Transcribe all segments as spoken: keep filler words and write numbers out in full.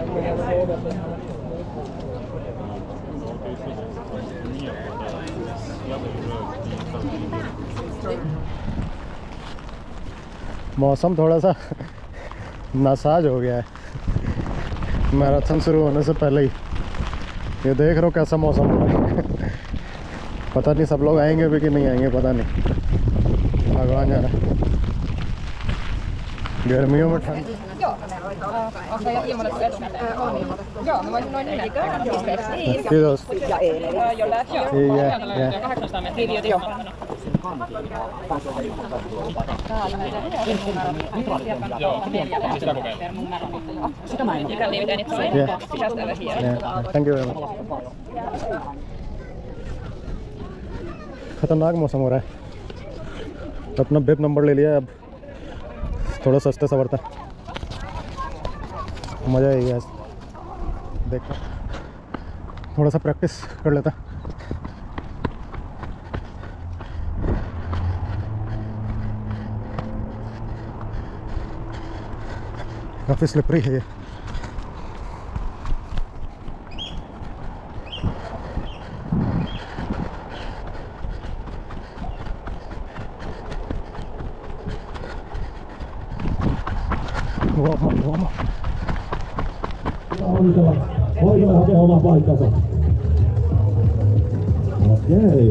मौसम थोड़ा सा नासाज हो गया है मैराथन शुरू होने से पहले ही। ये देख रहे हो कैसा मौसम हो रहा है। पता नहीं सब लोग आएंगे भी कि नहीं आएंगे, पता नहीं। भगवान जाना। गर्मियों में ठंड थैंक यू। खतरनाक मौसम हो रहा है। अपना बेप नंबर ले लिया, अब थोड़ा सस्ते सवरता। मज़ा आई आज देखना। थोड़ा सा प्रैक्टिस कर लेता। काफ़ी स्लिपरी है ये। Huomaa, huomaa. Hoitava, hoitava hakee oman paikkansa. Okei.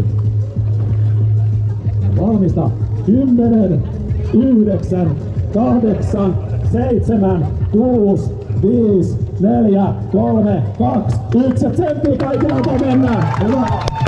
Valmista. Kymmenen, yhdeksän, kahdeksan, seitsemän, kuusi, viisi, neljä, kolme, kaksi, yksi. Tsemppi kaikilla, kun mennään. Hyvä.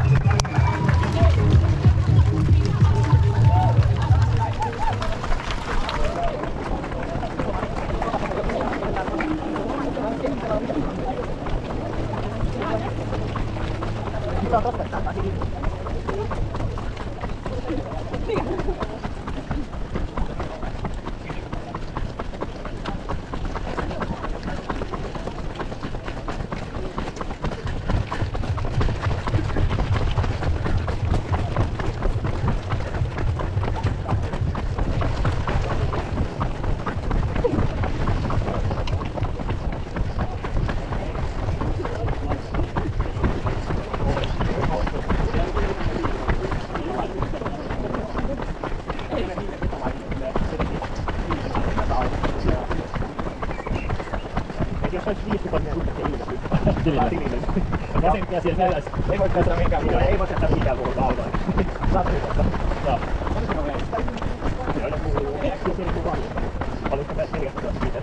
Vasempia siellä selässä. Ei voi käyttää minkään mitään. Ei voi käyttää mitään puolta autoa. Saat rikottaa. Joo. Joo, ne kuuluu. Äkkiä siellä kuin paljon. Haluatko päästä neljästä siitä?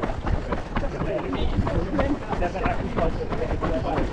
Sen verran kustoista, että tulee paljon.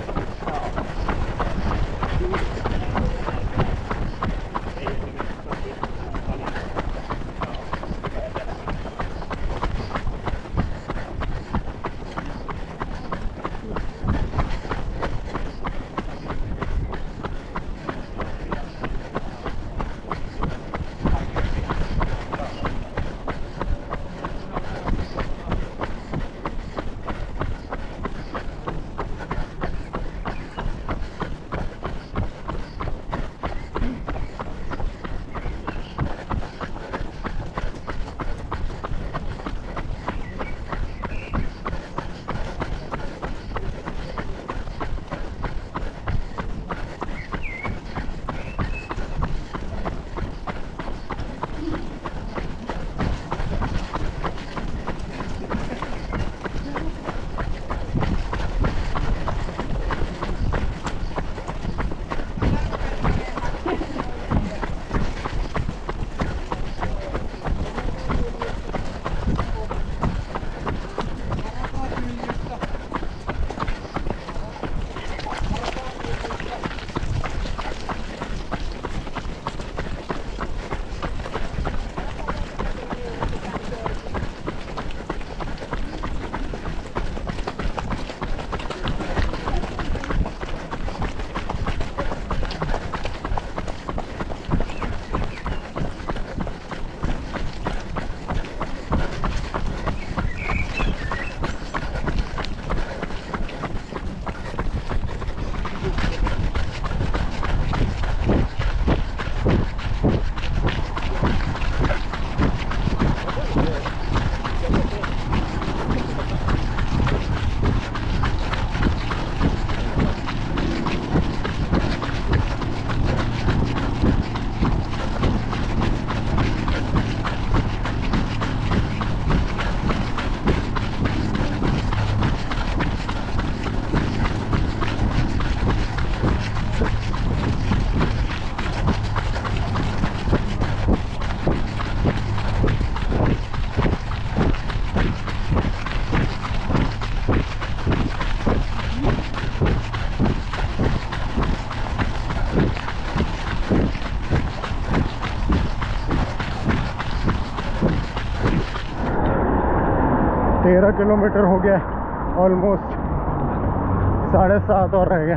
तेरह kilometre हो गया ऑलमोस्ट, साढ़े सात और रह गया।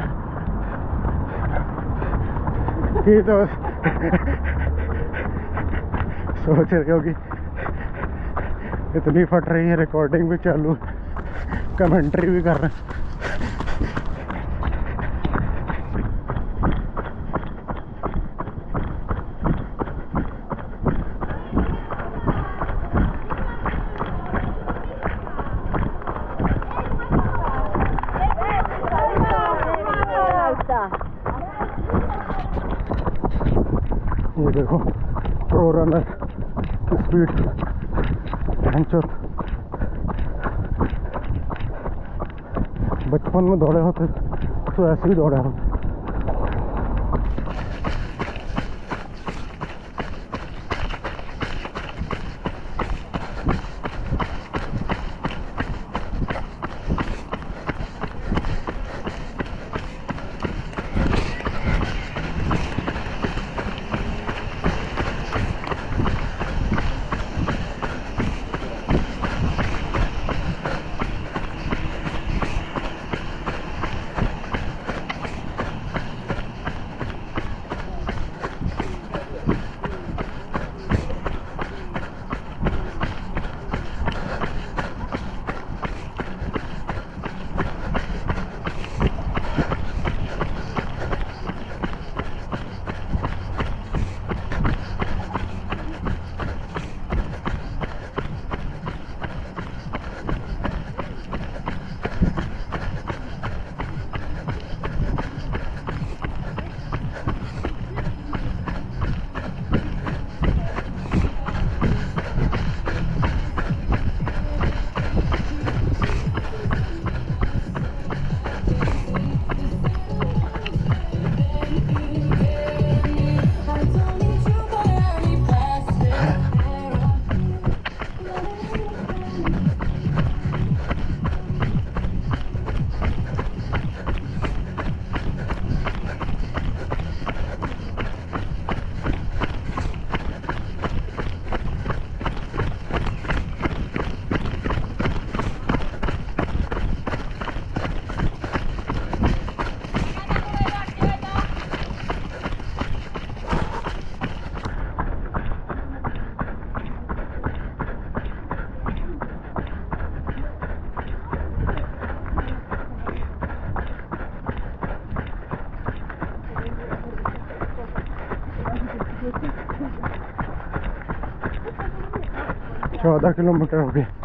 ये तो सोच रहे हो कि इतनी फट रही है, रिकॉर्डिंग भी चालू, कमेंट्री भी कर रहे हैं। ये देखो प्रो रनर की स्पीड, बचपन में दौड़े होते तो ऐसे ही दौड़े होते। चौदह किलोमीटर हो गए।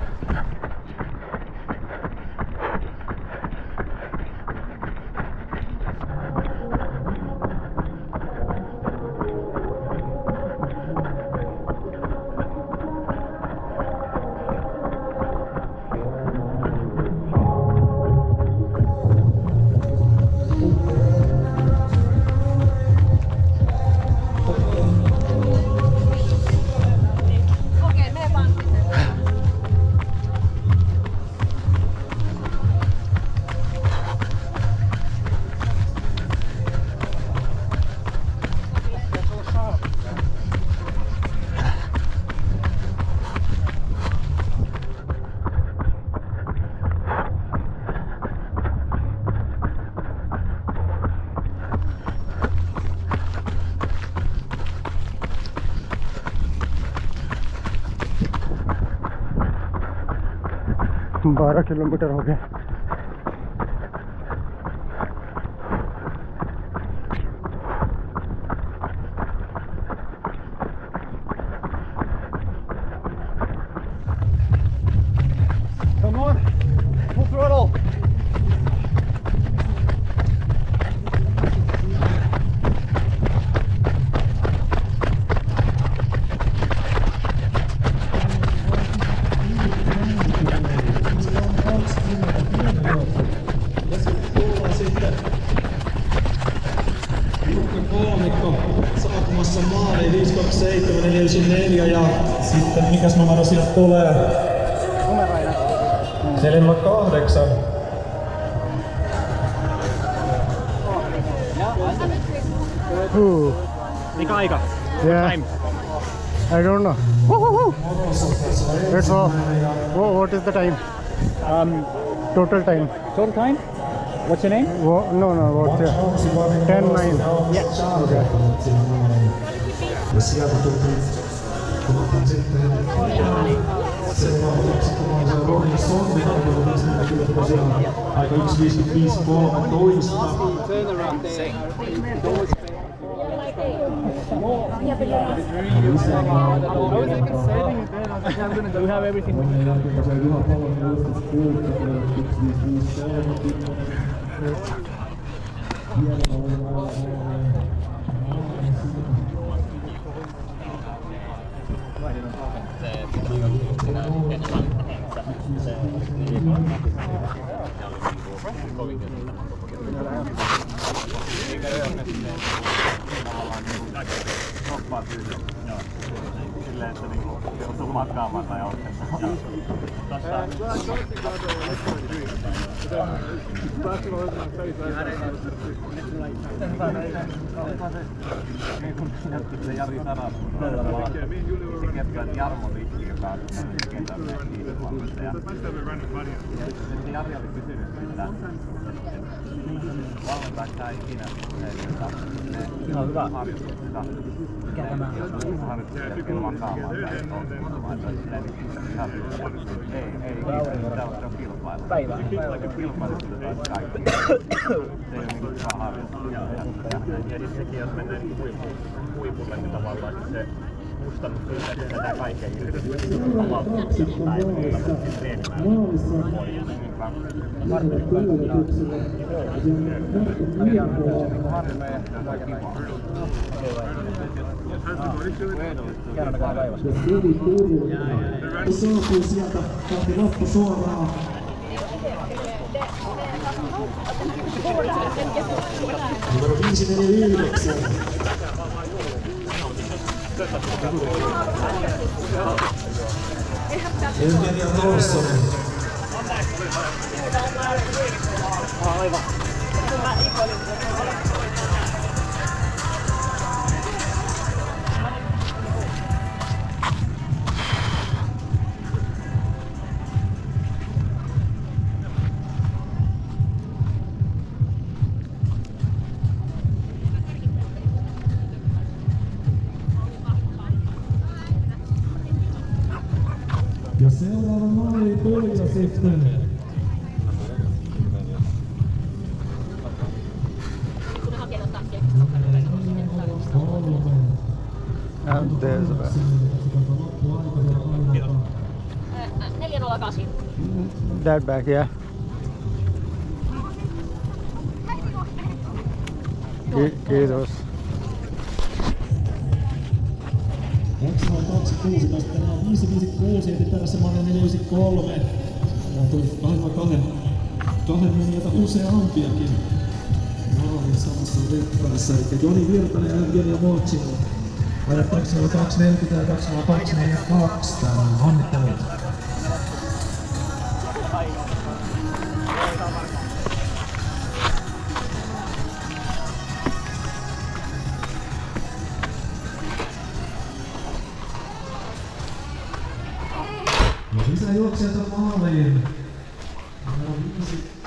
बारह किलोमीटर हो गया। Come on, full throttle. Saapumassa maaliin viisi kaksi seitsemän neljä yhdeksän neljä ja sitten mikäs numero sieltä tulee? neljä nolla kahdeksan. Ooh. Mikä aika? Yeah. Time. I don't know. It's all. Oh, what is the time? Um, Total time. total time? What's your name? Wo- no, no, what's the ten nine. Yeah. Okay. Ja sieltä tuli tultiin sitten seuraavaksi kun Ronja Sonnen on kyllä tosiaan aika yksi viisikymmentäviisi kolmetoista. Do you have everything? Silleen, että niinku joutuu matkaamaan tai oikeastaan. Se Jari Saras se kertoo, että Jarmo Vihti, joka on kentän kiinnivalmistaja. Se Jari oli kysynyt, että valmentaako tää ikinä urheilijoita ne harjoituksista? Mikä tämä on? Harjoituksista ilman kaamaa tai tolkumaan tai silleen ihan ei, ei, se on kilpailu. Päivä. Kilpailu sitä taas kaikki. Se ei ole niinku saa harjoituksia. Ja siis sekin, jos mennään huipulle, niin tavallaan se kustannus siitä, että tätä kaikkea irti palautuksia päivänä, mutta treenimään Käydään päivässä. Se saapuu sieltä kohti loppusuoraa. Numero viisi neljä yhdeksän. Evgenia Tolssonen. aivan. Ja seuraava maali tuli ja sitten. And there's a neljä nolla kahdeksan. that back, yeah. Ki- Kiitos. Jakso on kaksi kuusitoista, tänään on viisi viisi kuusi, heti perässä maali neljä yhdeksän kolme. Ja tuli aivan kahden, kahden menijöitä useampiakin. Maalin samassa ryppäässä, eli Joni Virtanen ja Evgenia Mocino. Ajat kaksi nolla kaksi neljäkymmentä ja kaksi nolla kaksi neljäkymmentäkaksi tänään. Onnittelut. Ja lisäjuoksijat on maaliin. Numero viisi.